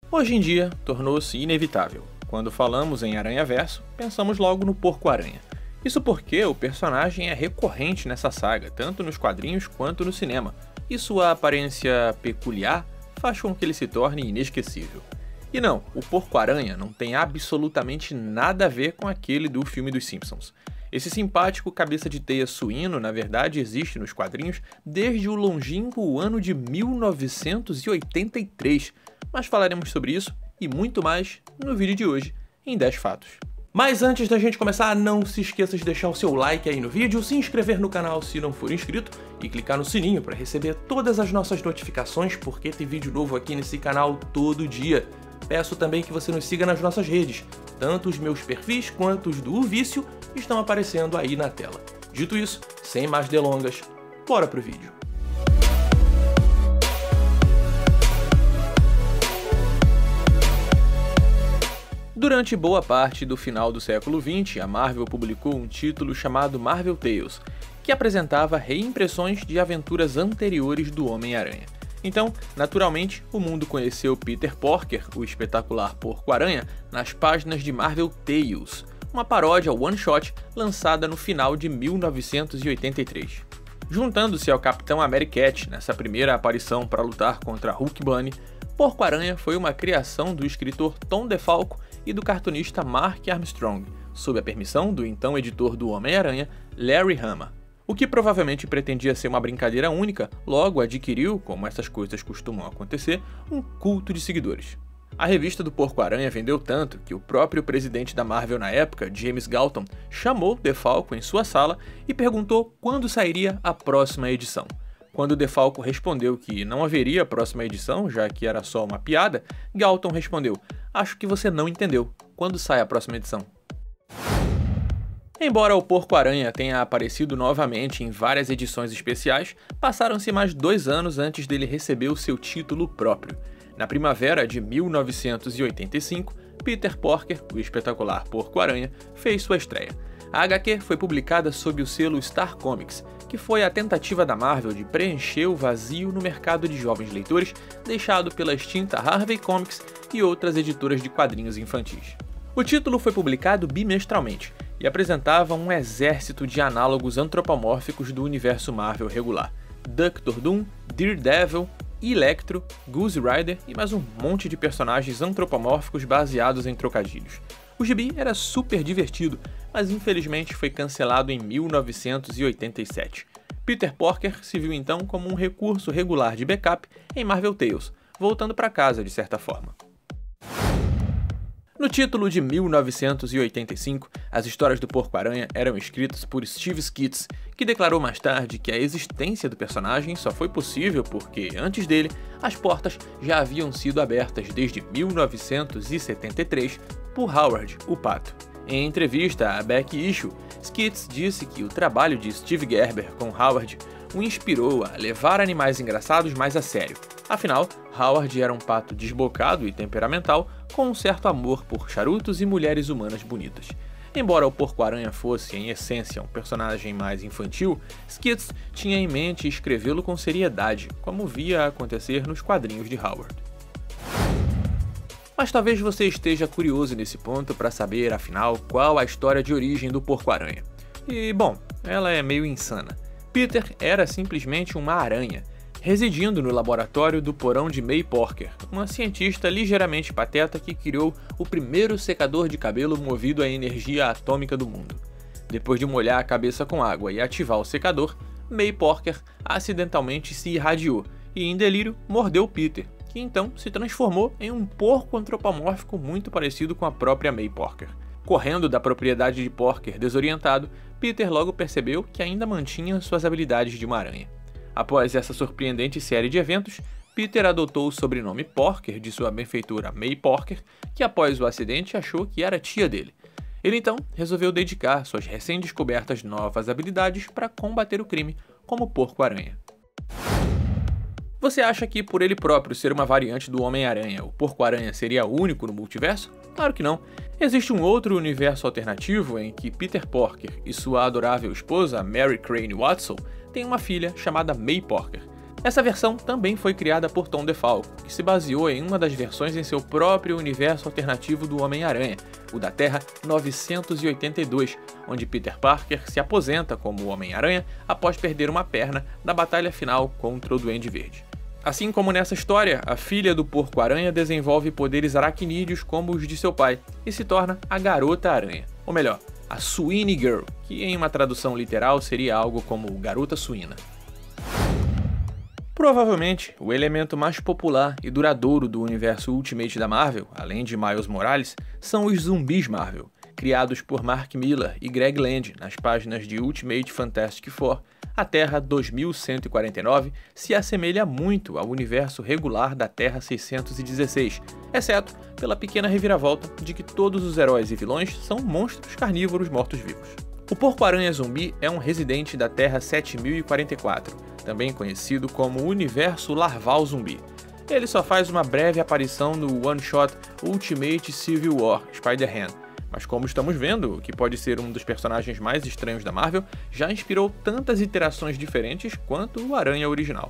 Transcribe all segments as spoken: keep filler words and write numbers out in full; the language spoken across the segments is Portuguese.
Hoje em dia, tornou-se inevitável. Quando falamos em Aranhaverso, pensamos logo no Porco-Aranha. Isso porque o personagem é recorrente nessa saga, tanto nos quadrinhos quanto no cinema, e sua aparência peculiar faz com que ele se torne inesquecível. E não, o Porco-Aranha não tem absolutamente nada a ver com aquele do filme dos Simpsons. Esse simpático cabeça de teia suíno, na verdade, existe nos quadrinhos desde o longínquo ano de mil novecentos e oitenta e três, mas falaremos sobre isso e muito mais no vídeo de hoje, em dez fatos. Mas antes da gente começar, não se esqueça de deixar o seu like aí no vídeo, se inscrever no canal se não for inscrito e clicar no sininho para receber todas as nossas notificações, porque tem vídeo novo aqui nesse canal todo dia. Peço também que você nos siga nas nossas redes, tanto os meus perfis quanto os do O Vício estão aparecendo aí na tela. Dito isso, sem mais delongas, bora pro vídeo. Durante boa parte do final do século vinte, a Marvel publicou um título chamado Marvel Tales, que apresentava reimpressões de aventuras anteriores do Homem-Aranha. Então, naturalmente, o mundo conheceu Peter Porker, o espetacular Porco-Aranha, nas páginas de Marvel Tales, uma paródia one-shot lançada no final de mil novecentos e oitenta e três. Juntando-se ao Capitão Americat nessa primeira aparição para lutar contra Hulk Bunny, Porco-Aranha foi uma criação do escritor Tom DeFalco e do cartunista Mark Armstrong, sob a permissão do então editor do Homem-Aranha, Larry Hama. O que provavelmente pretendia ser uma brincadeira única, logo adquiriu, como essas coisas costumam acontecer, um culto de seguidores. A revista do Porco-Aranha vendeu tanto que o próprio presidente da Marvel na época, James Galton, chamou DeFalco em sua sala e perguntou quando sairia a próxima edição. Quando DeFalco respondeu que não haveria próxima edição, já que era só uma piada, Galton respondeu: "Acho que você não entendeu. Quando sai a próxima edição?" Embora o Porco-Aranha tenha aparecido novamente em várias edições especiais, passaram-se mais dois anos antes dele receber o seu título próprio. Na primavera de mil novecentos e oitenta e cinco, Peter Porker, o espetacular Porco-Aranha, fez sua estreia. A agá quê foi publicada sob o selo Star Comics, que foi a tentativa da Marvel de preencher o vazio no mercado de jovens leitores deixado pela extinta Harvey Comics e outras editoras de quadrinhos infantis. O título foi publicado bimestralmente e apresentava um exército de análogos antropomórficos do universo Marvel regular: doutor Doom, Daredevil, Electro, Ghost Rider e mais um monte de personagens antropomórficos baseados em trocadilhos. O gibi era super divertido, mas infelizmente foi cancelado em mil novecentos e oitenta e sete. Peter Porker se viu então como um recurso regular de backup em Marvel Tales, voltando para casa de certa forma. No título de mil novecentos e oitenta e cinco, as histórias do Porco-Aranha eram escritas por Steve Skitz, que declarou mais tarde que a existência do personagem só foi possível porque, antes dele, as portas já haviam sido abertas desde mil novecentos e setenta e três por Howard, o Pato. Em entrevista à Back Issue, Skitz disse que o trabalho de Steve Gerber com Howard o inspirou a levar animais engraçados mais a sério. Afinal, Howard era um pato desbocado e temperamental, com um certo amor por charutos e mulheres humanas bonitas. Embora o Porco-Aranha fosse, em essência, um personagem mais infantil, Skitz tinha em mente escrevê-lo com seriedade, como via acontecer nos quadrinhos de Howard. Mas talvez você esteja curioso nesse ponto para saber, afinal, qual a história de origem do Porco-Aranha. E, bom, ela é meio insana. Peter era simplesmente uma aranha, residindo no laboratório do porão de May Porker, uma cientista ligeiramente pateta que criou o primeiro secador de cabelo movido à energia atômica do mundo. Depois de molhar a cabeça com água e ativar o secador, May Porker acidentalmente se irradiou e, em delírio, mordeu Peter, que então se transformou em um porco antropomórfico muito parecido com a própria May Porker. Correndo da propriedade de Porker desorientado, Peter logo percebeu que ainda mantinha suas habilidades de uma aranha. Após essa surpreendente série de eventos, Peter adotou o sobrenome Porker de sua benfeitora May Porker, que após o acidente achou que era tia dele. Ele então resolveu dedicar suas recém-descobertas novas habilidades para combater o crime como Porco-Aranha. Você acha que, por ele próprio ser uma variante do Homem-Aranha, o Porco-Aranha seria único no multiverso? Claro que não. Existe um outro universo alternativo em que Peter Porker e sua adorável esposa, Mary Crane Watson, têm uma filha chamada May Porker. Essa versão também foi criada por Tom DeFalco, que se baseou em uma das versões em seu próprio universo alternativo do Homem-Aranha, o da Terra novecentos e oitenta e dois, onde Peter Parker se aposenta como Homem-Aranha após perder uma perna na batalha final contra o Duende Verde. Assim como nessa história, a filha do Porco-Aranha desenvolve poderes aracnídeos como os de seu pai e se torna a Garota-Aranha, ou melhor, a Sweeney Girl, que em uma tradução literal seria algo como Garota Suína. Provavelmente, o elemento mais popular e duradouro do universo Ultimate da Marvel, além de Miles Morales, são os zumbis Marvel, criados por Mark Millar e Greg Land nas páginas de Ultimate Fantastic Four. A Terra dois mil cento e quarenta e nove se assemelha muito ao universo regular da Terra seiscentos e dezesseis, exceto pela pequena reviravolta de que todos os heróis e vilões são monstros carnívoros mortos-vivos. O Porco-Aranha Zumbi é um residente da Terra sete mil e quarenta e quatro, também conhecido como Universo Larval Zumbi. Ele só faz uma breve aparição no one-shot Ultimate Civil War Spider-Man, mas como estamos vendo, que pode ser um dos personagens mais estranhos da Marvel, já inspirou tantas iterações diferentes quanto o Aranha original.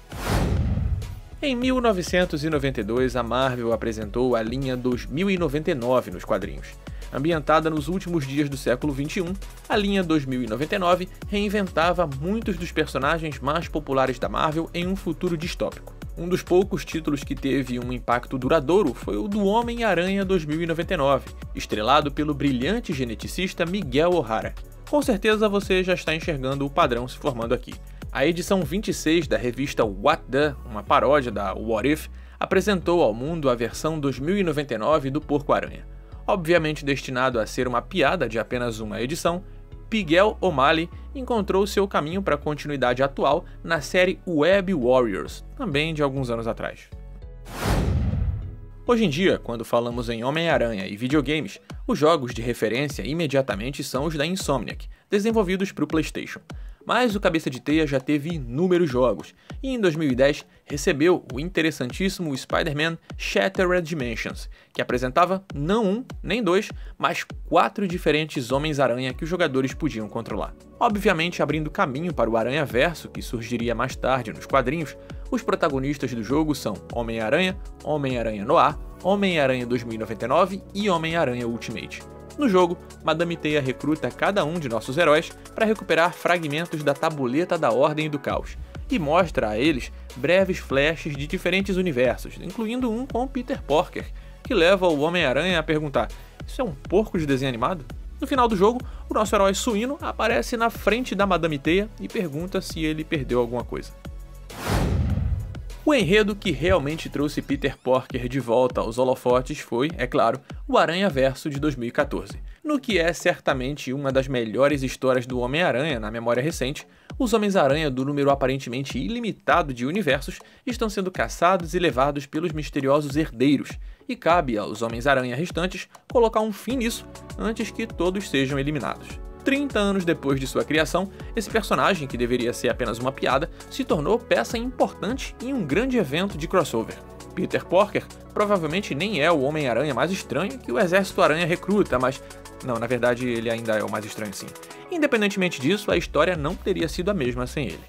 Em mil novecentos e noventa e dois, a Marvel apresentou a linha dois mil e noventa e nove nos quadrinhos. Ambientada nos últimos dias do século vinte e um, a linha dois mil e noventa e nove reinventava muitos dos personagens mais populares da Marvel em um futuro distópico. Um dos poucos títulos que teve um impacto duradouro foi o do Homem-Aranha dois mil e noventa e nove, estrelado pelo brilhante geneticista Miguel O'Hara. Com certeza você já está enxergando o padrão se formando aqui. A edição vinte e seis da revista What The, uma paródia da What If, apresentou ao mundo a versão dois mil e noventa e nove do Porco-Aranha. Obviamente destinado a ser uma piada de apenas uma edição, Miguel O'Malley encontrou seu caminho para a continuidade atual na série Web Warriors, também de alguns anos atrás. Hoje em dia, quando falamos em Homem-Aranha e videogames, os jogos de referência imediatamente são os da Insomniac, desenvolvidos para o PlayStation. Mas o Cabeça de Teia já teve inúmeros jogos, e em dois mil e dez recebeu o interessantíssimo Spider-Man Shattered Dimensions, que apresentava não um, nem dois, mas quatro diferentes Homens-Aranha que os jogadores podiam controlar. Obviamente abrindo caminho para o Aranha-Verso, que surgiria mais tarde nos quadrinhos, os protagonistas do jogo são Homem-Aranha, Homem-Aranha Noir, Homem-Aranha dois mil e noventa e nove e Homem-Aranha Ultimate. No jogo, Madame Teia recruta cada um de nossos heróis para recuperar fragmentos da Tabuleta da Ordem e do Caos, e mostra a eles breves flashes de diferentes universos, incluindo um com Peter Parker, que leva o Homem-Aranha a perguntar: isso é um porco de desenho animado? No final do jogo, o nosso herói suíno aparece na frente da Madame Teia e pergunta se ele perdeu alguma coisa. O enredo que realmente trouxe Peter Parker de volta aos holofotes foi, é claro, o Aranha-Verso de dois mil e quatorze. No que é certamente uma das melhores histórias do Homem-Aranha na memória recente, os Homens-Aranha do número aparentemente ilimitado de universos estão sendo caçados e levados pelos misteriosos herdeiros, e cabe aos Homens-Aranha restantes colocar um fim nisso antes que todos sejam eliminados. trinta anos depois de sua criação, esse personagem, que deveria ser apenas uma piada, se tornou peça importante em um grande evento de crossover. Peter Parker provavelmente nem é o Homem-Aranha mais estranho que o Exército Aranha recruta, mas... não, na verdade ele ainda é o mais estranho sim. Independentemente disso, a história não teria sido a mesma sem ele.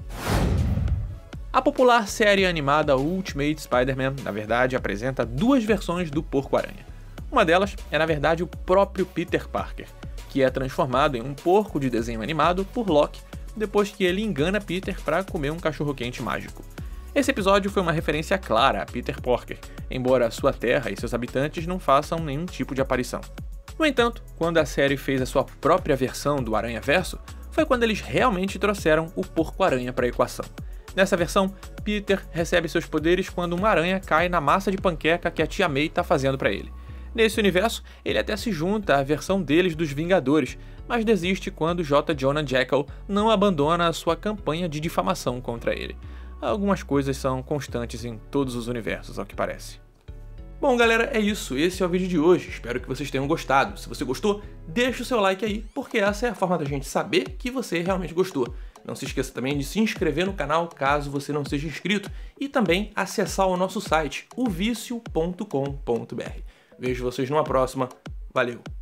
A popular série animada Ultimate Spider-Man, na verdade, apresenta duas versões do Porco-Aranha. Uma delas é, na verdade, o próprio Peter Parker, que é transformado em um porco de desenho animado por Loki, depois que ele engana Peter para comer um cachorro-quente mágico. Esse episódio foi uma referência clara a Peter Parker, embora sua terra e seus habitantes não façam nenhum tipo de aparição. No entanto, quando a série fez a sua própria versão do Aranha-Verso, foi quando eles realmente trouxeram o Porco-Aranha para a equação. Nessa versão, Peter recebe seus poderes quando uma aranha cai na massa de panqueca que a tia May está fazendo para ele. Nesse universo, ele até se junta à versão deles dos Vingadores, mas desiste quando J. Jonah Jackal não abandona a sua campanha de difamação contra ele. Algumas coisas são constantes em todos os universos, ao que parece. Bom, galera, é isso. Esse é o vídeo de hoje. Espero que vocês tenham gostado. Se você gostou, deixa o seu like aí, porque essa é a forma da gente saber que você realmente gostou. Não se esqueça também de se inscrever no canal caso você não seja inscrito e também acessar o nosso site, o vício ponto com ponto br. Vejo vocês numa próxima. Valeu!